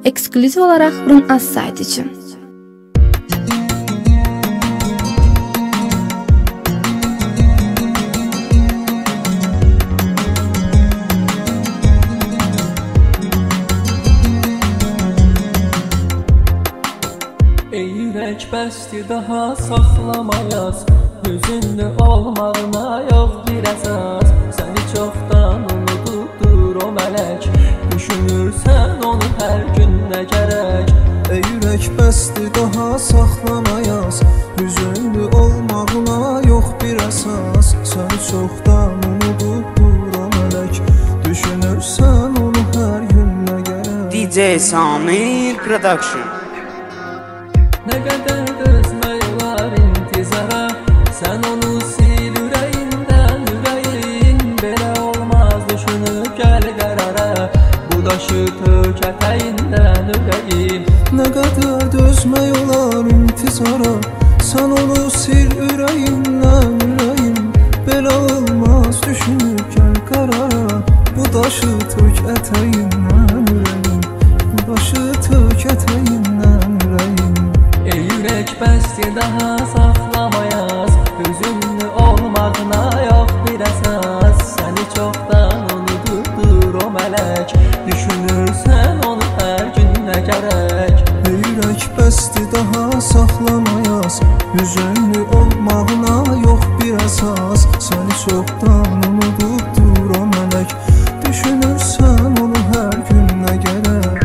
Eksklüziv olarak Run Az sayt için. Ey yürek bəsdir daha saxlamayaz, hüzünlü olmağına yox bir əsas. Səni çoxdan unudubdur o mələk, düşünürsən onu hər gün nə gərək. Ey yürək bəsdir daha saxlamayaz, hüzünlü olmağına yox bir əsas. Səni çoxdan unudubdur o mələk, düşünürsən onu hər gün nə gərək. DJ Samir Production. Nə qədər dözmək olar intizara, sən onu sil ürəyindən, ürəyin belə olmaz, düşünüb gəl qərara, bu daşı tök ətəyindən ürəyin. Nə qədər dözmək olar intizara, sən onu sil ürəyindən, ürəyin belə olmaz, düşünüb gəl qərara, bu daşı tök ətəyindən, ürəyin, bu daşı tök ətəyindən, ürəyin. Ey yürək bəsdir daha saxlamayaz, hüzünlü olmağına yox bir əsas. Səni çoxdan unudubdur o mələk, düşünürsən onu hər gün nə gərək. Ey yürək bəsdir daha saxlamayaz, hüzünlü olmağına yox bir əsas. Səni çoxdan unudubdur o mələk, düşünürsən onu hər gün nə gərək.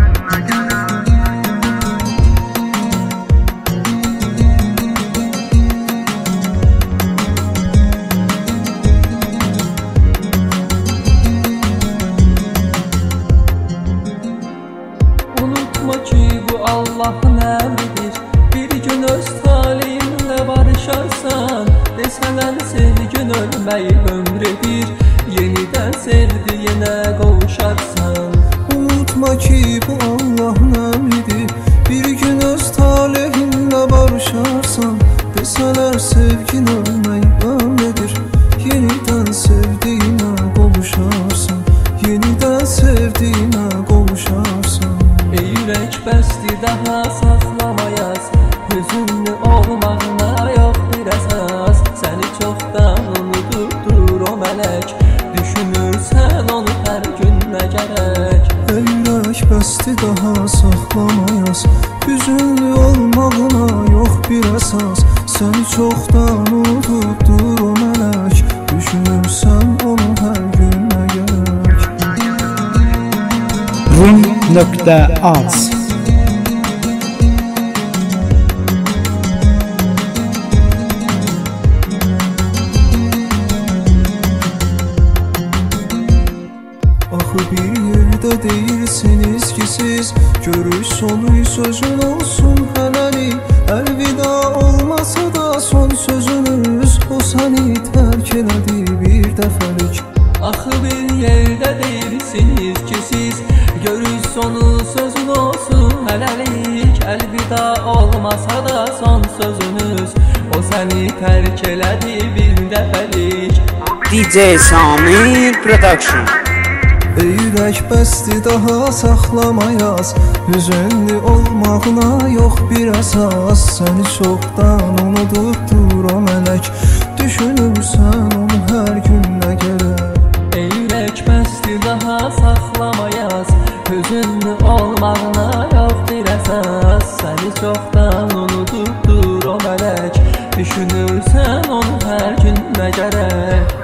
Unutma ki bu Allah'ın əmridir, bir gün öz taleyinlə barışarsan. Desələr sevgin ölməyi ömrədir, yenidən sevdiyinə qovuşarsan. Unutma ki bu Allah'ın əmridir, bir gün öz talehinlə barışarsan. Desələr sevgin ölməyi ömrədir, yenidən sevdiyinə qovuşarsan, yenidən sevdiyinə qovuşarsan. Ey yürək bəsdir daha saxlamayaz, hüzünlü olmağına yox bir əsas. Səni çoxdan unudubdur o mələk, düşünürsən onu hər gün nə gərək. Ey yürək bəsdir daha saxlamayaz, hüzünlü olmağına yox bir əsas. Səni çoxdan unudubdur o mələk, düşünürsən onu hər gün nə gərək. Run.az Axı bir yerdə deyirsiniz ki siz, görüş sonu sözün olsun hələlik. Əlvida olmasa da son sözünüz, o səni tərk elədi bir dəfəlik. Axı bir yerdə deyirsiniz ki siz, görüş sonu sözün olsun hələlik. Əlvida olmasa da son sözünüz, o səni tərk elədi bir dəfəlik. DJ Samir Production. Ey yürək bəsdir daha saxlamayaz, hüzünlü olmağına yox bir əsas. Səni çoxdan unudubdur o mələk, düşünürsən onu hər gün nə gərək. Ey yürək bəsdir daha saxlamayaz, hüzünlü olmağına yox bir əsas. Səni çoxdan unudubdur o mələk, düşünürsən onu hər gün nə gərək.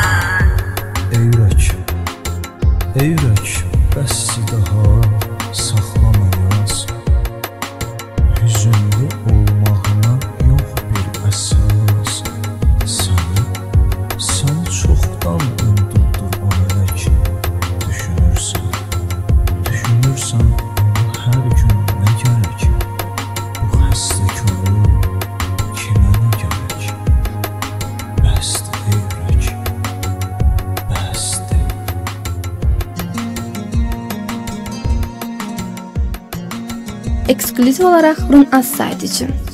Ey yürək bəsdir daha saxlamayaz, hüzünlü olmağına yox bir əsas. Səni çoxdan unudubdur o mələk, düşünürsən onu hər gün nə gərək. Bu xəstə könül kimə nə gərək. Bəsdir ey yürək, bəsdir. Eksklüziv olarak Run Az sayt için.